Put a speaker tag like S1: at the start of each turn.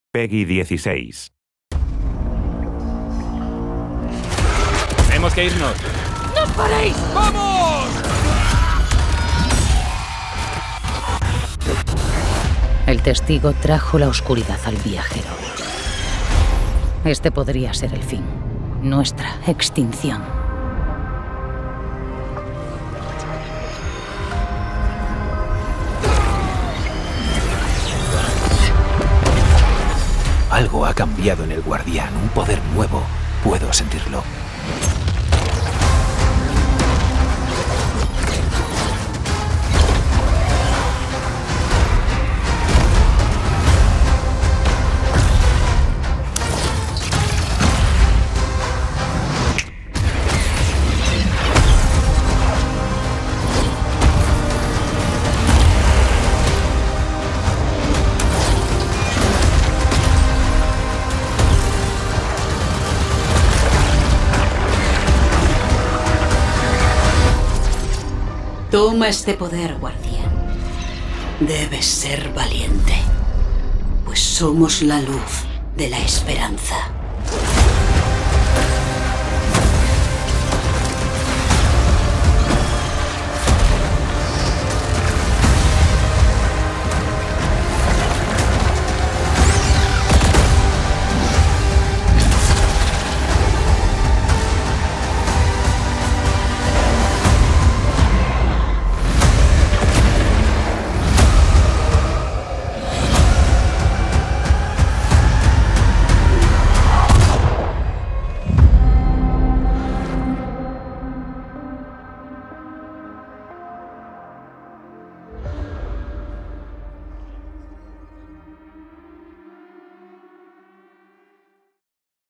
S1: Peggy 16.
S2: Tenemos que irnos.
S3: ¡No paréis!
S2: ¡Vamos!
S4: El testigo trajo la oscuridad al viajero. Este podría ser el fin. Nuestra extinción.
S5: Algo ha cambiado en el guardián, un poder nuevo. Puedo sentirlo.
S6: Toma este poder, guardián. Debes ser valiente, pues somos la luz de la esperanza.